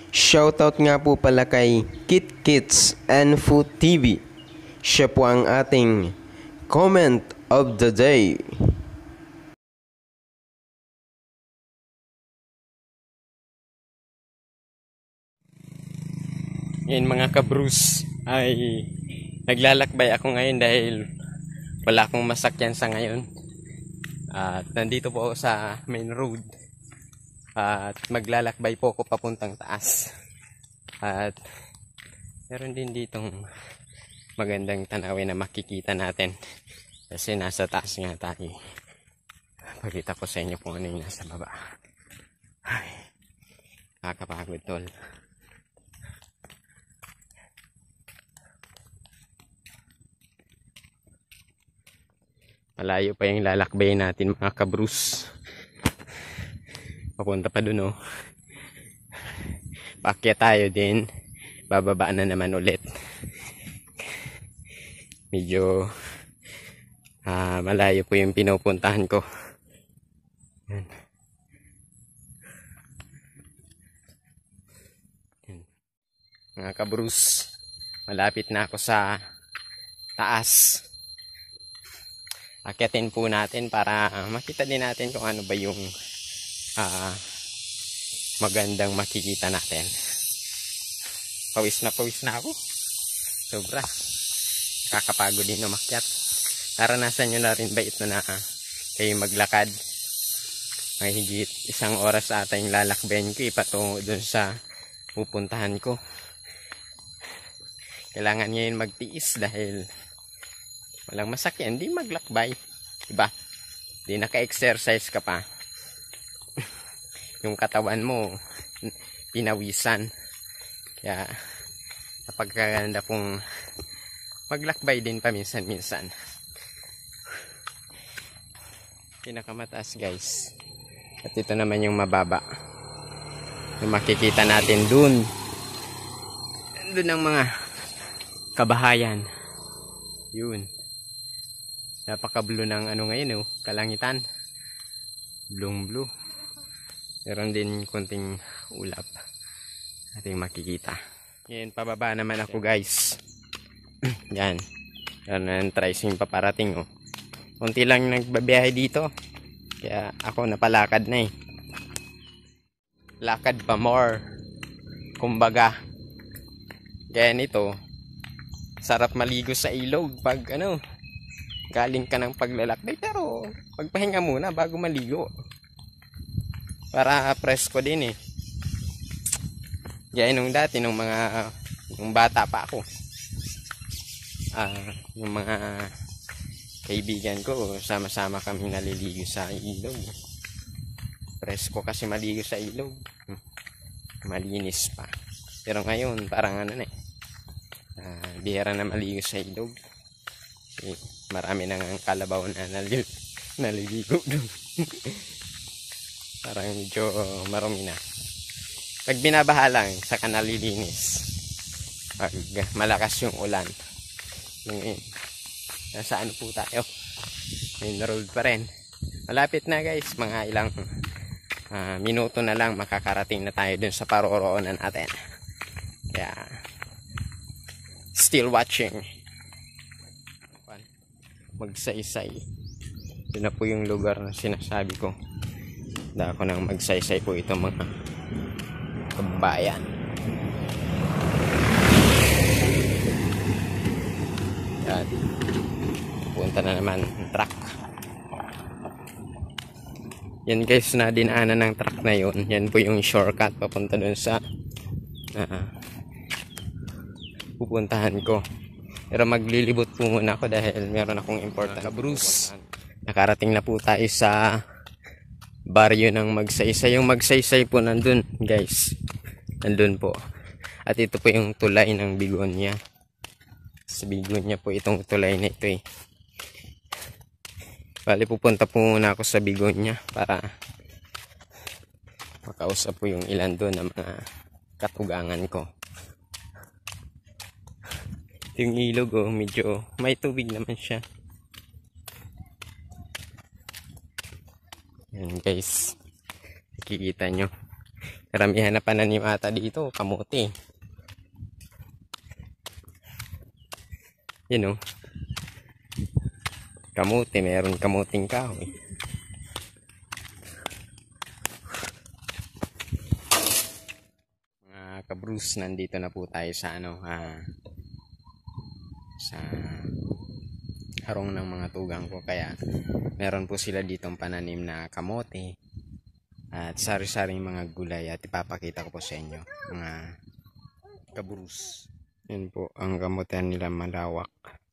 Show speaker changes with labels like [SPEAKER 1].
[SPEAKER 1] Shoutout nga po pala kay Kit Kits and Food TV. Siya po ang ating comment of the day.
[SPEAKER 2] Ngayon mga kabrus ay naglalakbay ako ngayon dahil wala akong masakyan sa ngayon. At nandito po ako sa main road. At maglalakbay po ako papuntang taas. At meron din ditong magandang tanawin na makikita natin. Kasi nasa taas nga tayo. Pakita ko sa inyo kung ano yung nasa baba. Ay, kakapagod tol. Malayo pa yung lalakbay natin mga kabrus. Papunta pa dun, oh. Paakyat tayo din. Bababa na naman ulit. Medyo malayo po yung pinupuntahan ko. Yan. Yan. Mga kabrus, malapit na ako sa taas. Akyatin po natin para makita din natin kung ano ba yung magandang makikita natin. Pawis na ako. Sobra. Kakapagod din umakyat. Naranasan nyo na rin ba ito na kayo maglakad? May higit 1 oras ata yung lalakbayan ko patungo dun sa pupuntahan ko. Kailangan ngayon magtiis dahil walang masakyan, hindi maglakbay. Diba? Hindi naka-exercise ka pa. Yung katawan mo, pinawisan. Kaya, napagkaganda pong maglakbay din paminsan-minsan. Pinakamataas guys. At ito naman yung mababa. Yung makikita natin dun. Dun ang mga kabahayan. Yun. Napaka-blue ng ano ngayon, oh, kalangitan. Blue. Meron din konting ulap ating makikita. Yan, pababa naman ako guys. Yan. Yan ang tricing paparating, oh. Kunti lang nagbabiyahe dito. Kaya ako napalakad na eh. Lakad pa more. Kumbaga. Kaya nito, sarap maligo sa ilog pag ano, galing ka ng paglalakbay, pero magpahinga muna bago maligo para presko din eh. Gaya nung dati nung bata pa ako, yung mga kaibigan ko sama-sama kami naliligo sa ilog. Presko kasi maligo sa ilog, malinis pa. Pero ngayon parang ano na eh, bihira na maligo sa ilog. Marami nang kalabaw na naliligo doon. Parang medyo marumi na. Pag binabaha lang, saka nalilinis. Pag malakas yung ulan. Ngayon, nasa ano po tayo? Main road pa rin. Malapit na guys, mga ilang minuto na lang makakarating na tayo dun sa paroroonan natin. Kaya, still watching. Magsaysay. Ito na po yung lugar na sinasabi ko. Handa ako nang magsaysay po ito mga kabayan. Yan. Punta na naman ang truck. Yan guys, na dinaanan ng truck na yun. Yan po yung shortcut papunta dun sa pupuntahan ko. Pero maglilibot po muna ako dahil meron akong important kabrus. Nakarating na po tayo sa baryo ng Magsaysay. Yung Magsaysay po nandun guys. Nandun po. At ito po yung tulay ng Bigonya. Sa Bigonya po itong tulay na ito eh. Bali pupunta po muna ako sa Bigonya para makausap po yung ilan doon ng mga katugangan ko. Yung ilog, oh, medyo may tubig naman siya. Yan guys, nakikita nyo Karamihan na pananim ata dito, kamote. Yun o. Kamote, meron kamuting kahoy. Mga kabrus, nandito na po tayo sa sa harong ng mga tugang ko. Kaya meron po sila ditong pananim na kamote at sari-saring mga gulay, at ipapakita ko po sa inyo mga kabrus. Yun po ang kamote nila, malawak.